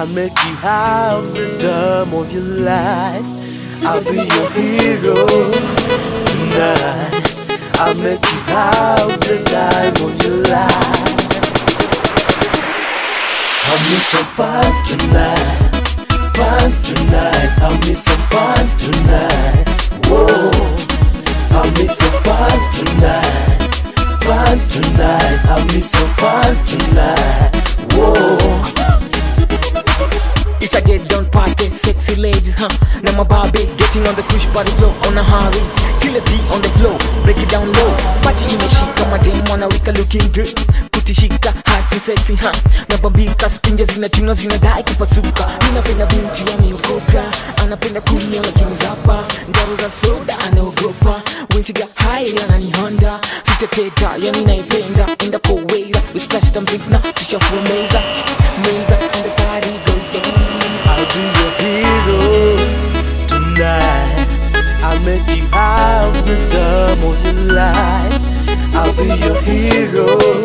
I'll make you have the time of your life. I'll be your hero tonight. I'll make you have the time of your life. I'll miss some fun tonight, fun tonight. I'll miss some fun tonight. Whoa, I'll miss some fun tonight, fun tonight. I'll miss some fun tonight. Whoa. It's a get down party, sexy ladies, huh? Now my Barbie getting on the push body flow on a hurry. Kill a beat on the flow, break it down low. Party imeshika madem wana wika looking good. Kutishika hot and sexy, huh? Na bambika spinja zinachuna zinadai kupasuka. Ninapenda binti ameokoka, anapenda kunywa lakini zapa. Ndaro za soda anaogopa, when she got high anani Honda. Sitateta yani naipenda, enda kwa waiter. We splash them drinks now, tushafu meza, meza and the party goes on. I'll be your hero tonight. I'll make you have the time of your life. I'll be your hero